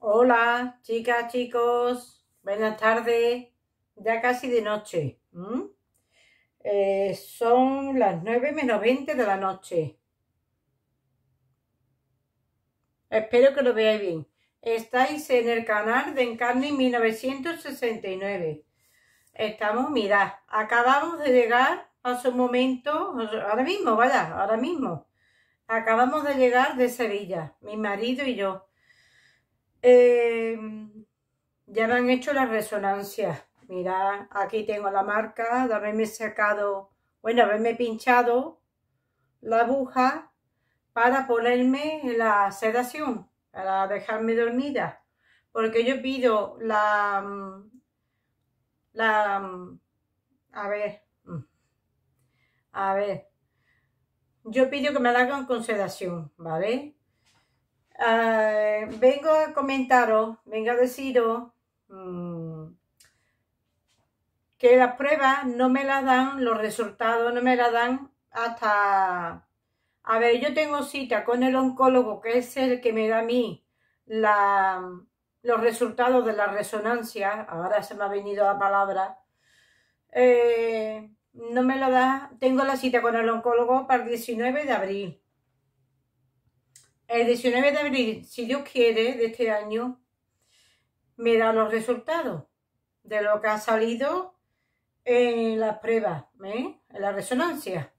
Hola, chicas, chicos, buenas tardes, ya casi de noche. Son las 9 menos 20 de la noche. Espero que lo veáis bien. Estáis en el canal de Encarni 1969. Mirad, acabamos de llegar hace un momento, ahora mismo, vaya, ahora mismo. Acabamos de llegar de Sevilla, mi marido y yo. Ya me han hecho las resonancias. Mira, aquí tengo la marca de haberme sacado, bueno, haberme pinchado la aguja para ponerme la sedación, para dejarme dormida. Porque yo pido a ver, yo pido que me la hagan con sedación, ¿vale? Vengo a comentaros, vengo a deciros que las pruebas no me las dan, los resultados no me las dan hasta... A ver, yo tengo cita con el oncólogo, que es el que me da a mí los resultados de la resonancia. Ahora se me ha venido la palabra. No me lo da. Tengo la cita con el oncólogo para el 19 de abril. El 19 de abril, si Dios quiere, de este año, me da los resultados de lo que ha salido en las pruebas, en la resonancia.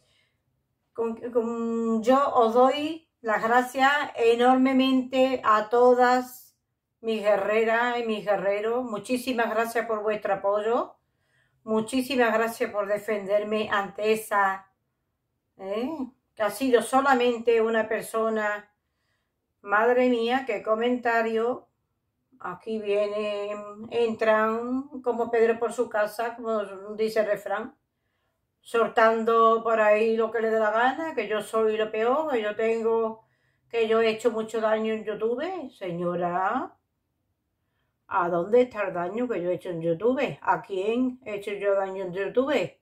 Yo os doy las gracias enormemente a todas mis guerreras y mis guerreros. Muchísimas gracias por vuestro apoyo. Muchísimas gracias por defenderme ante esa, que ha sido solamente una persona. Madre mía, qué comentario. Aquí vienen, entran como Pedro por su casa, como dice el refrán, soltando por ahí lo que le dé la gana, que yo soy lo peor, que yo he hecho mucho daño en YouTube. Señora, ¿a dónde está el daño que yo he hecho en YouTube? ¿A quién he hecho yo daño en YouTube?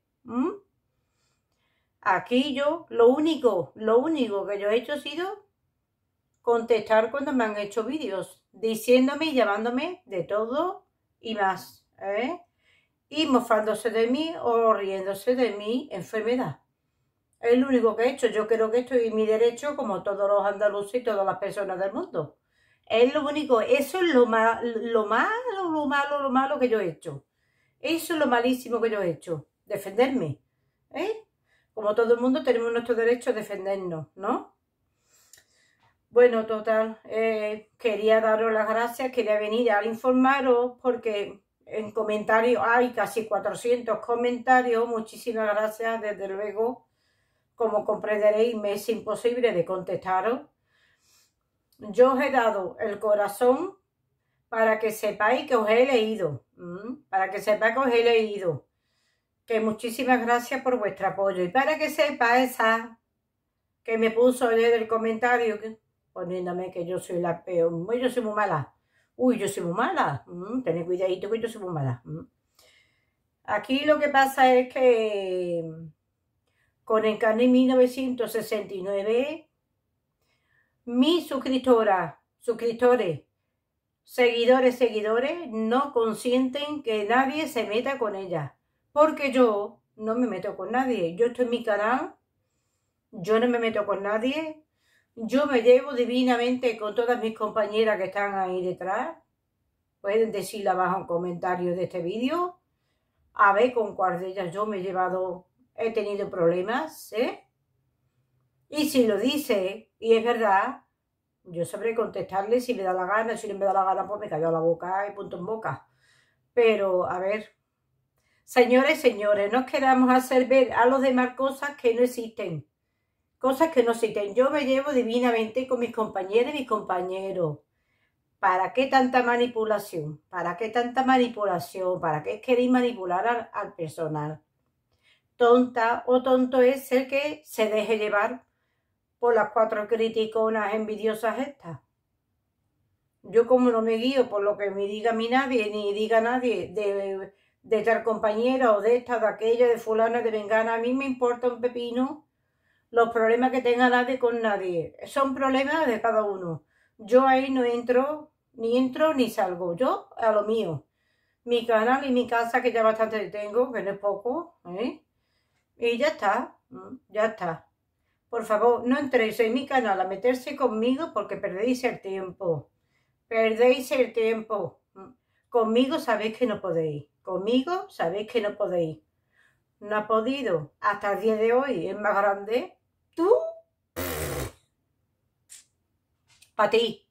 Aquí yo, lo único que yo he hecho ha sido contestar cuando me han hecho vídeos, diciéndome y llamándome de todo y más, y mofándose de mí o riéndose de mi enfermedad. Es lo único que he hecho. Yo creo que estoy en mi derecho, como todos los andaluces y todas las personas del mundo. Es lo único, eso es lo malo que yo he hecho. Eso es lo malísimo que yo he hecho. Defenderme. Como todo el mundo tenemos nuestro derecho a defendernos, ¿no? Bueno, total, quería daros las gracias, quería venir a informaros porque en comentarios hay casi 400 comentarios. Muchísimas gracias, desde luego. Como comprenderéis, me es imposible de contestaros. Yo os he dado el corazón para que sepáis que os he leído. Para que sepáis que os he leído. Que muchísimas gracias por vuestro apoyo. Y para que sepa esa que me puso a leer el comentario, poniéndome que yo soy la peor. Yo soy muy mala. Uy, yo soy muy mala. Tened cuidadito que yo soy muy mala. Aquí lo que pasa es que con Encarni 1969, mis suscriptores, seguidores, no consienten que nadie se meta con ella. Porque yo no me meto con nadie. Yo estoy en mi canal, yo no me meto con nadie. Yo me llevo divinamente con todas mis compañeras que están ahí detrás. Pueden decirle abajo en comentarios de este vídeo, a ver con cuál de ellas yo me he llevado, he tenido problemas, Y si lo dice, y es verdad, yo sabré contestarle si me da la gana. Si no me da la gana, pues me callo la boca y punto en boca. Pero, a ver, señores, no queramos hacer ver a los demás cosas que no existen. Cosas que no existen. Yo me llevo divinamente con mis compañeras y mis compañeros. ¿Para qué tanta manipulación? ¿Para qué tanta manipulación? ¿Para qué queréis manipular al personal? Tonta o tonto es el que se deje llevar por las 4 criticonas envidiosas estas. Yo, como no me guío por lo que me diga a mí nadie, ni diga nadie de tal compañera o de esta, de aquella, de fulana, de vengana, a mí me importa un pepino los problemas que tenga nadie con nadie. Son problemas de cada uno. Yo ahí no entro ni entro ni salgo. Yo a lo mío. Mi canal y mi casa, que ya bastante tengo, que no es poco, ¿eh? Y ya está, ya está. Por favor, no entréis en mi canal a meterse conmigo porque perdéis el tiempo. Perdéis el tiempo. Conmigo sabéis que no podéis. Conmigo sabéis que no podéis. No ha podido. Hasta el día de hoy es más grande. Tú. Para ti.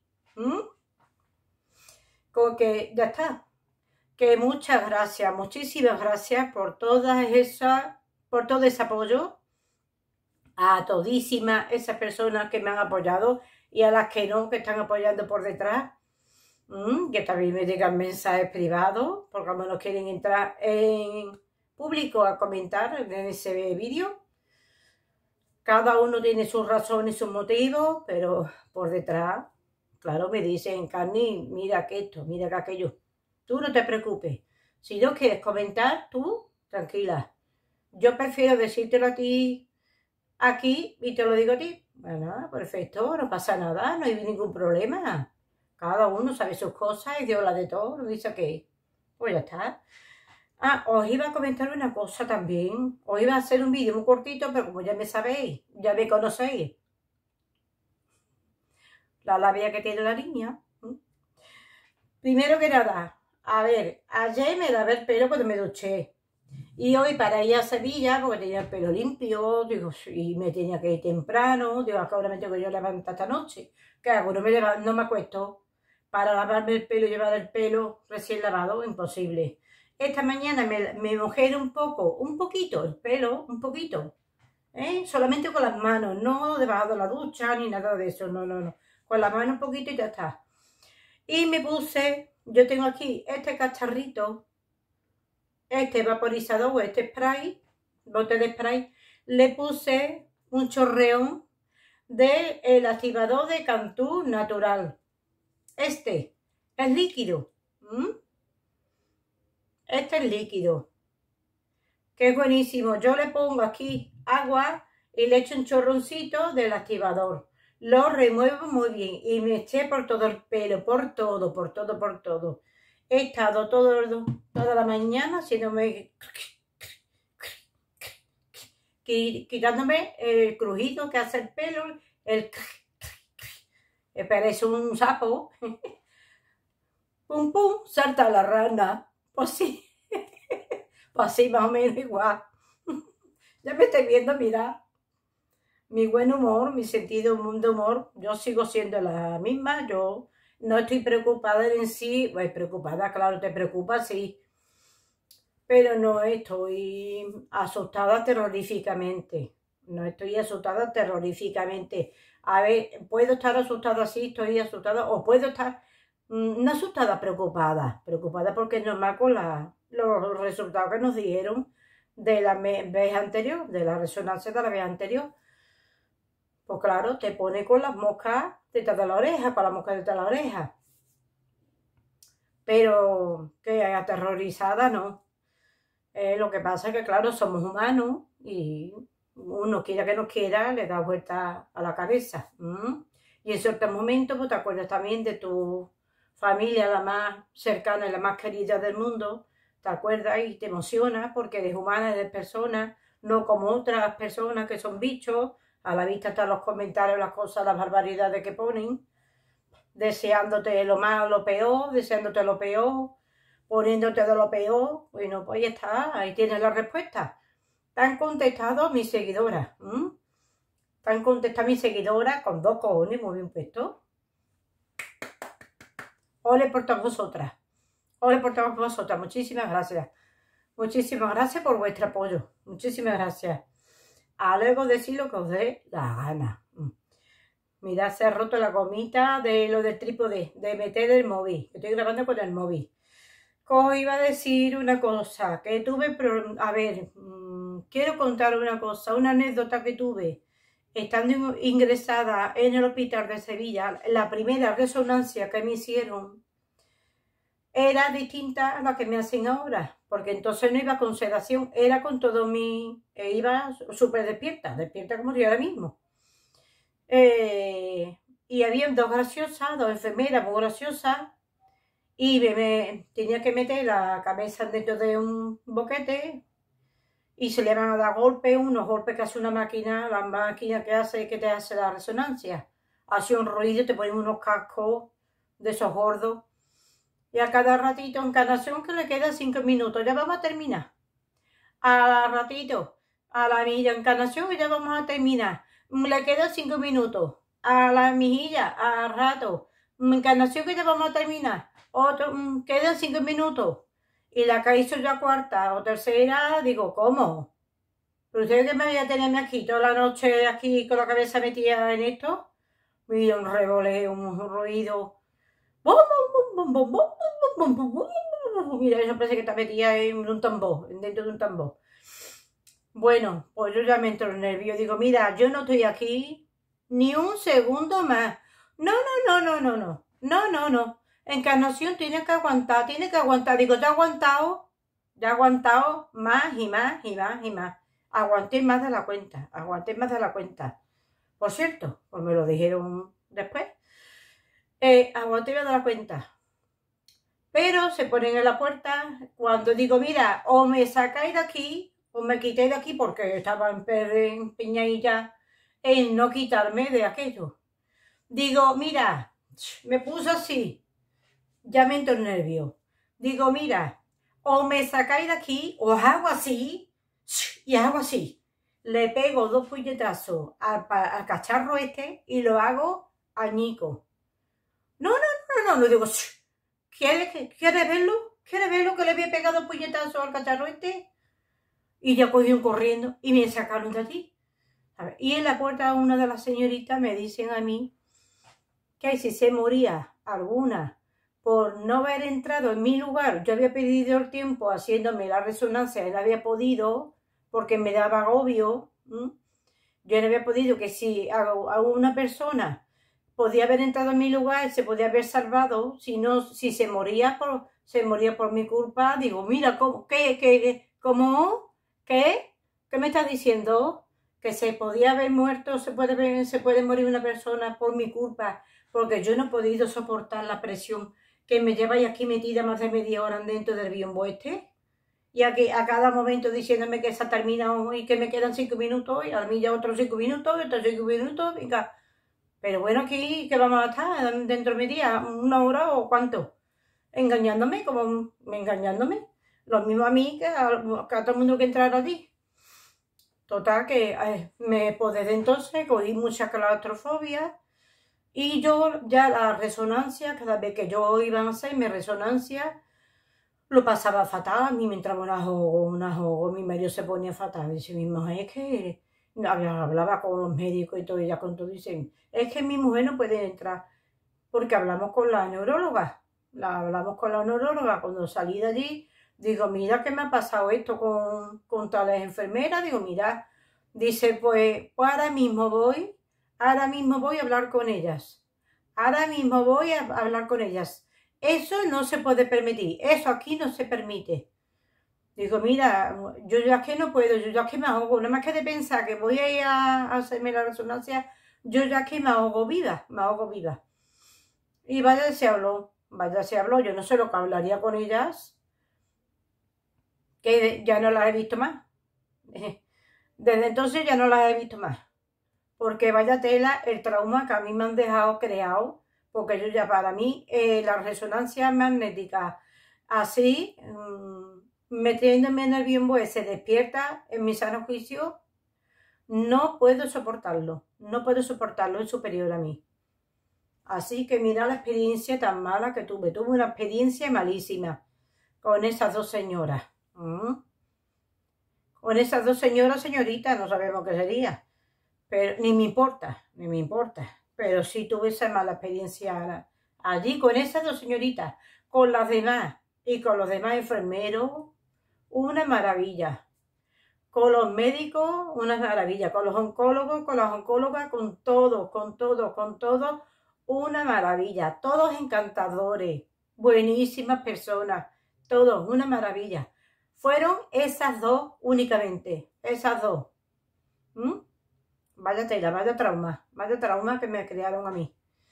Como que ya está. Que muchas gracias, muchísimas gracias por todas esas, por todo ese apoyo. A todísimas esas personas que me han apoyado y a las que no, que están apoyando por detrás. Que también me llegan mensajes privados, porque a lo menos quieren entrar en público a comentar en ese vídeo. Cada uno tiene sus razones y sus motivos, pero por detrás, claro, me dicen, Carni, mira que esto, mira que aquello. Tú no te preocupes. Si no quieres comentar, tú, tranquila. Yo prefiero decírtelo a ti aquí y te lo digo a ti. Bueno, perfecto, no pasa nada, no hay ningún problema. Cada uno sabe sus cosas y Dios la de todo, lo dice que pues ya está. Ah, os iba a comentar una cosa también. Os iba a hacer un vídeo muy cortito, pero como ya me sabéis, ya me conocéis, la labia que tiene la niña. Primero que nada, a ver, ayer me lavé el pelo cuando me duché. Y hoy para ir a Sevilla, porque tenía el pelo limpio, digo, y me tenía que ir temprano, digo, ahora me tengo que yo levantar esta noche. ¿Qué hago? No me acuesto para lavarme el pelo y llevar el pelo recién lavado, imposible. Esta mañana me mojé un poquito, el pelo, un poquito, solamente con las manos, no debajo de la ducha ni nada de eso, no. Con las manos un poquito y ya está. Y me puse, yo tengo aquí este cacharrito, este vaporizador o este spray, bote de spray, le puse un chorreón del activador de Cantú natural. Este es líquido. Este es líquido. Que es buenísimo. Yo le pongo aquí agua y le echo un chorroncito del activador. Lo remuevo muy bien y me eché por todo el pelo, por todo. He estado toda la mañana haciéndome, quitándome el crujido que hace el pelo, parece un sapo. Pum, pum, salta la rana. Pues sí, pues así más o menos igual. Ya me estoy viendo, mira, mi buen humor, mi sentido de humor, yo sigo siendo la misma, yo no estoy preocupada en sí, pues preocupada, claro, te preocupa, sí, pero no estoy asustada terroríficamente, no estoy asustada terroríficamente. A ver, puedo estar asustada, sí, estoy asustada, o puedo estar, no asustada, preocupada porque es normal con los resultados que nos dieron de la vez anterior, de la resonancia de la vez anterior. Pues claro, te pone con las moscas detrás de la oreja, con las moscas detrás de la oreja. Pero que aterrorizada no. Lo que pasa es que, claro, somos humanos y uno quiera que no quiera, le da vuelta a la cabeza. Y en ciertos momentos, pues te acuerdas también de tu familia, la más cercana y la más querida del mundo. Te acuerdas y te emociona porque eres humana, eres persona, no como otras personas que son bichos. A la vista están los comentarios, las cosas, las barbaridades que ponen, deseándote lo más, lo peor, deseándote lo peor, poniéndote de lo peor. Bueno, pues ya está, ahí tienes la respuesta. Te han contestado mis seguidoras. Te han contestado mis seguidoras con 2 cojones muy bien puesto. Ole por todas vosotras. Ole por todas vosotras. Muchísimas gracias. Muchísimas gracias por vuestro apoyo. Muchísimas gracias. A luego decir lo que os dé la gana. Mirad, se ha roto la gomita de lo del trípode, de meter el móvil. Estoy grabando con el móvil. Os iba a decir una cosa, que tuve, a ver, quiero contar una cosa, una anécdota que tuve estando ingresada en el hospital de Sevilla. La primera resonancia que me hicieron era distinta a la que me hacen ahora, porque entonces no iba con sedación, era con todo iba súper despierta como yo ahora mismo. y había dos graciosas, dos enfermeras muy graciosas, y me tenía que meter la cabeza dentro de un boquete y se le van a dar golpes, unos golpes que hace una máquina, la máquina que te hace la resonancia. Hace un ruido, te ponen unos cascos de esos gordos. Y a cada ratito, encarnación que le queda 5 minutos, ya vamos a terminar. A ratito, a la milla encarnación y ya vamos a terminar. Le quedan 5 minutos. A la mejilla, a rato. Encarnación que ya vamos a terminar. Otro, quedan 5 minutos. Y la que hizo ya cuarta o tercera, digo, ¿cómo? ¿Pero usted que me voy a tenerme aquí toda la noche aquí con la cabeza metida en esto? Mira, un revoleo, un ruido. ¡Bum, bum, bum, bum, bum, bum, bum, bum, bum! Mira, eso parece que está metida en un tambor, dentro de un tambor. Bueno, pues yo ya me entro en nervio. Digo, mira, yo no estoy aquí ni un segundo más. No, no, no, no, no, no. No, no, no. Encarnación tiene que aguantar, tiene que aguantar. Digo, ya he aguantado más y más y más y más. Aguanté más de la cuenta, aguanté más de la cuenta. Por cierto, pues me lo dijeron después. Aguanté más de la cuenta. Pero se ponen en la puerta cuando digo, mira, o me sacáis de aquí, o me quitéis de aquí, porque estaba empeñadilla en no quitarme de aquello. Digo, mira, me puso así, ya me entro en nervio. Digo, mira, o me sacáis de aquí, os hago así, y hago así. Le pego 2 puñetazos al cacharro este y lo hago añico. No, digo, ¿Quiere verlo? ¿Quiere verlo que le había pegado puñetazo al cacharro este? Y ya cogieron corriendo y me sacaron de allí. Y en la puerta una de las señoritas me dicen a mí que si se moría alguna por no haber entrado en mi lugar, yo había pedido el tiempo haciéndome la resonancia y no había podido porque me daba agobio. Yo no había podido, que si a una persona podía haber entrado en mi lugar, se podía haber salvado, si se moría por mi culpa. Digo, mira, ¿qué me estás diciendo? Que se podía haber muerto, se puede morir una persona por mi culpa, porque yo no he podido soportar la presión que me lleváis aquí metida más de media hora dentro del biombo este. Y a cada momento diciéndome que se ha terminado y que me quedan 5 minutos, y a mí ya otros 5 minutos, y otros 5 minutos, venga. Pero bueno, aquí, ¿qué vamos a estar dentro de mi día? ¿1 hora o cuánto? Engañándome, engañándome. Lo mismo a mí que a todo el mundo que entrara allí. Total, que pues desde entonces cogí mucha claustrofobia y yo ya la resonancia, cada vez que yo iba a hacerme resonancia, lo pasaba fatal. A mí me entraba un ahogo, mi medio se ponía fatal. Dice mi mujer, es que hablaba con los médicos y todo, y ya con todo dicen, es que mi mujer no puede entrar, porque hablamos con la neuróloga. Cuando salí de allí, digo, mira que me ha pasado esto con tales enfermeras. Digo, mira, dice, pues ahora mismo voy a hablar con ellas. Ahora mismo voy a hablar con ellas. Eso no se puede permitir, eso aquí no se permite. Digo, mira, yo ya es que no puedo, yo ya es que me ahogo, nada más que de pensar que voy a ir a hacerme la resonancia, yo ya es que me ahogo viva. Y vaya se habló, yo no sé lo que hablaría con ellas, que ya no las he visto más. Desde entonces ya no las he visto más, porque vaya tela el trauma que a mí me han dejado creado, porque yo ya para mí la resonancia magnética así, metiéndome en el biombo se despierta en mi sano juicio, no puedo soportarlo, es superior a mí. Así que mira la experiencia tan mala que tuve una experiencia malísima con esas 2 señoras. Con esas 2 señoras, señoritas, no sabemos qué sería, pero ni me importa, pero sí tuve esa mala experiencia allí con esas 2 señoritas. Con las demás y con los demás enfermeros, una maravilla. Con los médicos, una maravilla. Con los oncólogos, con las oncólogas, con todo, una maravilla. Todos encantadores, buenísimas personas, todos, una maravilla. Fueron esas 2 únicamente, esas 2. Vaya tela, vaya trauma que me crearon a mí.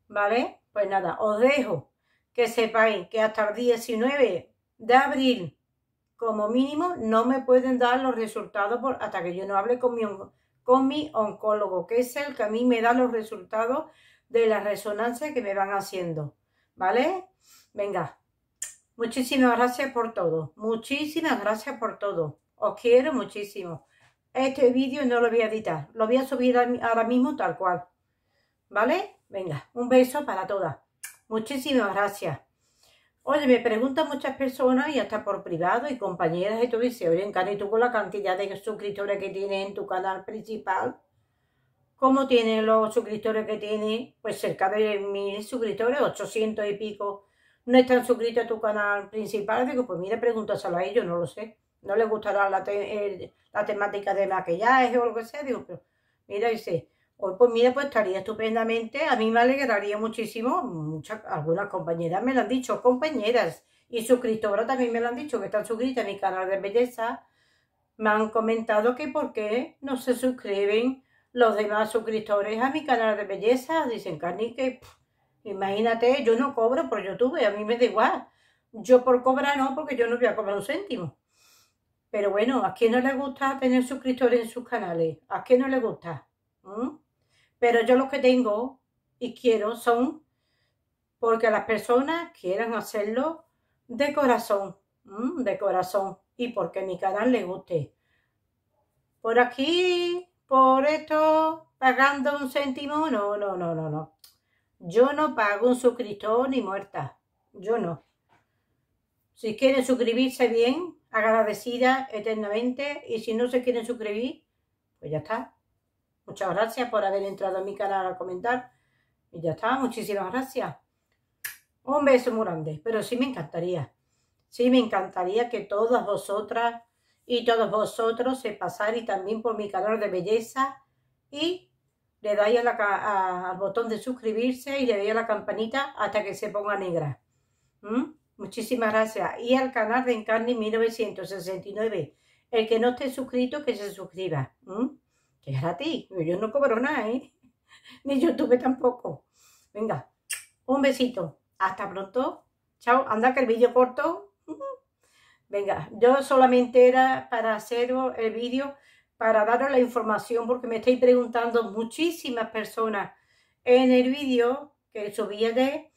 ¿vale? Pues nada, os dejo que sepáis que hasta el 19 de abril, como mínimo, no me pueden dar los resultados hasta que yo no hable con mi oncólogo, que es el que a mí me da los resultados de la resonancia que me van haciendo, ¿vale? Venga, muchísimas gracias por todo, muchísimas gracias por todo, os quiero muchísimo. Este vídeo no lo voy a editar, lo voy a subir ahora mismo tal cual, ¿vale? Venga, un beso para todas, muchísimas gracias. Oye, me preguntan muchas personas y hasta por privado y compañeras y todo, dice, oye, Cani, tú con la cantidad de suscriptores que tienes en tu canal principal, ¿cómo tienes los suscriptores que tienes? Pues cerca de 1000 suscriptores, 800 y pico, no están suscritos a tu canal principal. Digo, pues mira, pregúntaselo a ellos, no lo sé. No les gustará la temática de maquillaje o lo que sea. Digo, pero mira, dice, pues mira, pues estaría estupendamente. A mí me alegraría muchísimo. Algunas compañeras me lo han dicho, compañeras y suscriptoras también me lo han dicho, que están suscritas a mi canal de belleza. Me han comentado que por qué no se suscriben los demás suscriptores a mi canal de belleza. Dicen, Cani, que imagínate, yo no cobro por YouTube, a mí me da igual. Yo por cobrar no, porque yo no voy a cobrar un céntimo. Pero bueno, ¿a quién no le gusta tener suscriptores en sus canales? ¿A quién no le gusta? Pero yo lo que tengo y quiero son porque las personas quieran hacerlo de corazón, y porque mi canal les guste. Por aquí, por esto, pagando un céntimo, no. Yo no pago un suscriptor ni muerta, yo no. Si quieren suscribirse bien, agradecida eternamente, y si no se quieren suscribir, pues ya está. Muchas gracias por haber entrado a mi canal a comentar, y ya está, muchísimas gracias. Un beso muy grande, pero sí me encantaría que todas vosotras y todos vosotros se pasarais también por mi canal de belleza y le dais al botón de suscribirse y le dais a la campanita hasta que se ponga negra. Muchísimas gracias. Y al canal de Encarni 1969. El que no esté suscrito, que se suscriba. Que es gratis. Yo no cobro nada, ¿eh? Ni YouTube tampoco. Venga, un besito. Hasta pronto. Chao. Anda que el vídeo corto. Venga, yo solamente era para hacer el vídeo, para daros la información, porque me estáis preguntando muchísimas personas en el vídeo que subí ayer,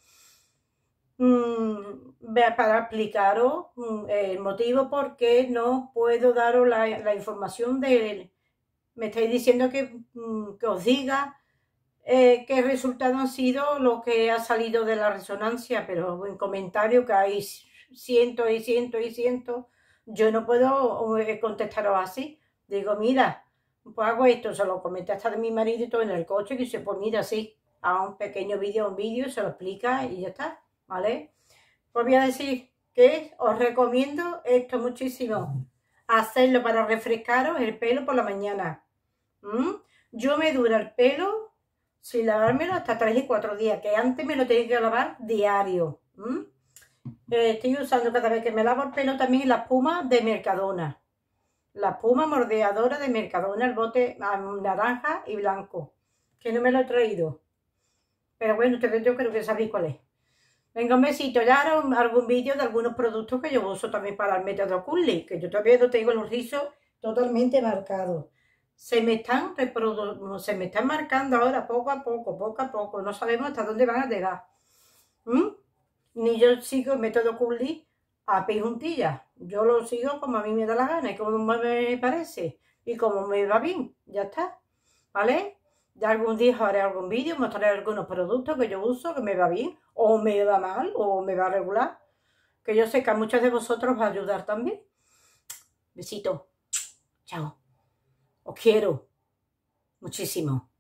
para explicaros el motivo por qué no puedo daros la información de él. Me estáis diciendo que os diga qué resultados han sido lo que ha salido de la resonancia, pero en comentarios que hay cientos y cientos y cientos, yo no puedo contestaros así. Digo, mira, pues hago esto, se lo comenté hasta de mi marido y todo en el coche, que dice, pues mira, sí, a un pequeño vídeo, se lo explica y ya está, ¿vale? Pues voy a decir que os recomiendo esto muchísimo, hacerlo para refrescaros el pelo por la mañana. Yo me dura el pelo sin lavármelo hasta 3 y 4 días, que antes me lo tenía que lavar diario. Estoy usando cada vez que me lavo el pelo también la espuma de Mercadona. La espuma mordeadora de Mercadona, el bote naranja y blanco. Que no me lo he traído. Pero bueno, ustedes yo creo que sabéis cuál es. Venga, un besito. Ya haré algún vídeo de algunos productos que yo uso también para el método Curly, que yo todavía no tengo los rizos totalmente marcados. Se me están marcando ahora poco a poco. No sabemos hasta dónde van a llegar. Ni yo sigo el método Curly a pie juntilla. Yo lo sigo como a mí me da la gana y como me parece y como me va bien. Ya está. ¿Vale? Ya algún día haré algún vídeo, mostraré algunos productos que yo uso, que me va bien, o me va mal, o me va regular. Que yo sé que a muchos de vosotros va a ayudar también. Besito. Chao. Os quiero muchísimo.